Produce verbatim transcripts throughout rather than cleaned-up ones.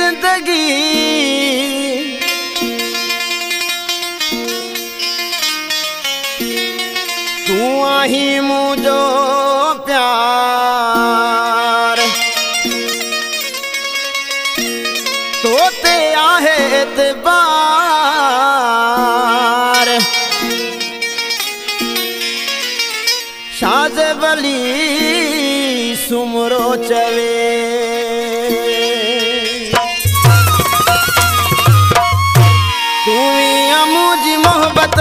जिंदगी तू आही मुझो प्यार तो ते आहे एतबार शाज़ वली सुमरो चवे तू या मुझी मोहब्बत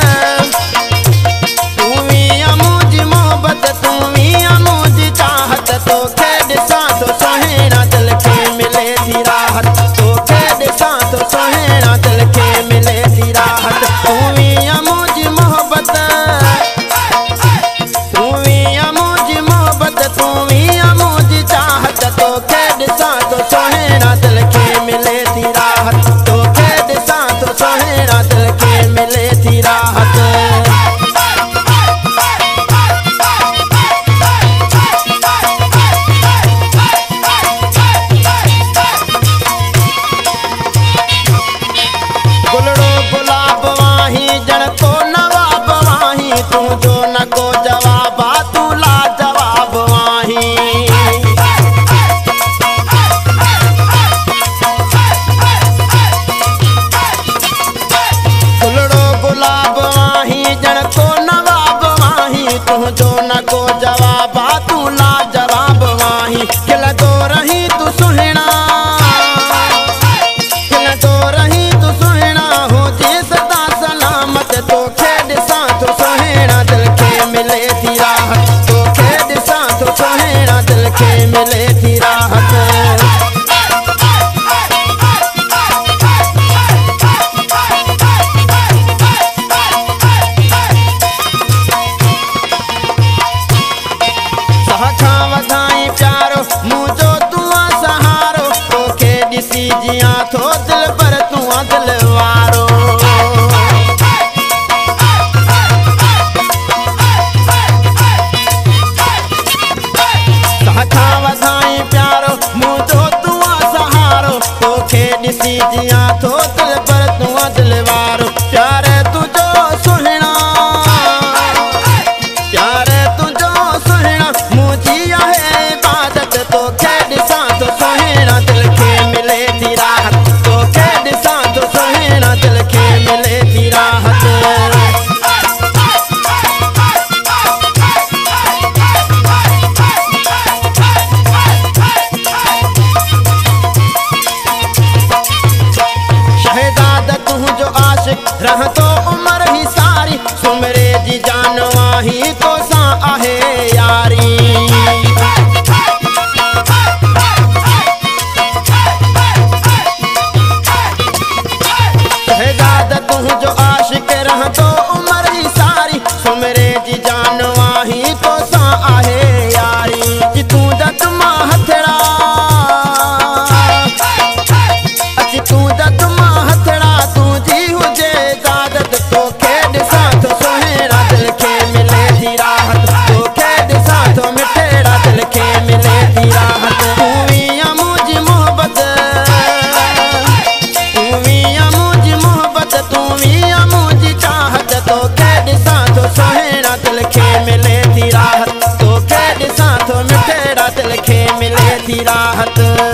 तू या मुझी मोहब्बत तू या मुझी चाहत तो के दिसा तो सोहेना दिल के मिले थी राहत तो के दिसा तो सोहेना दिल के मिले थी राहत तू या मुझी मोहब्बत तू या मुझी मोहब्बत तू या मुझी चाहत तो के दिसा तो सोहेना दिल के मिले थी राहत तो के दिसा तो सोहेना दिल के मिले थी राहत गुलड़ो गुलाब वाही जण को नवाब वाही तू जो न को जवाब तू ला जवाब वाही गुलड़ो गुलाब वाही जण को नवाब वाही तू जो न को जवाब तू ला जवाब वाही खिल दो रही तू सुहिणा खिल दो रही तू सुहिणा हो जी सदा सलामत तो खे ॾिसां तो सोहेणा दिल के मिले थी राहत तो खे ॾिसां तो सोहेणा दिल के मिले थी राहत सहा वधाई प्यारो मुझो तू सहारो तो के ॾिसी जिया थो दिल पर तू दिल वारो सहा वधाई प्यारो मुझो तू सहारो तो के ॾिसी जिया थो दिल पर तू दिल वारो प्यारे तुझो सुहिणा प्यारे तुझो सुहिणा मुझी आहे इबादत तो के ॾिसां तो सोहेणा दिल के मिले थी राहत तो के ॾिसां तो सोहेणा दिल के मिले थी राहत शहजाद तू जो आशिक रह तो उम्र ही सारी सुमरे जी जान वाही तो सा आहे यारी शहजाद तू जो आशिक रह तो उम्र ही सारी सुमरे जी जान वाही तो सा आहे यारी कि तू जत मां हथड़ा अची तू जत मां हथड़ा तू जी हुजे इजाजत तो के ॾिसां तो सोहेणा दिल के मिले थी राहत तो के ॾिसां तो मिठेड़ा दिल के मिले थी राहत तू या मुझी मोहब्बत तू या मुझी मोहब्बत तू या मुझी चाहत तो के ॾिसां तो सोहेणा दिल के मिले थी राहत तो के ॾिसां तो मिठेड़ा दिल के मिले थी राहत।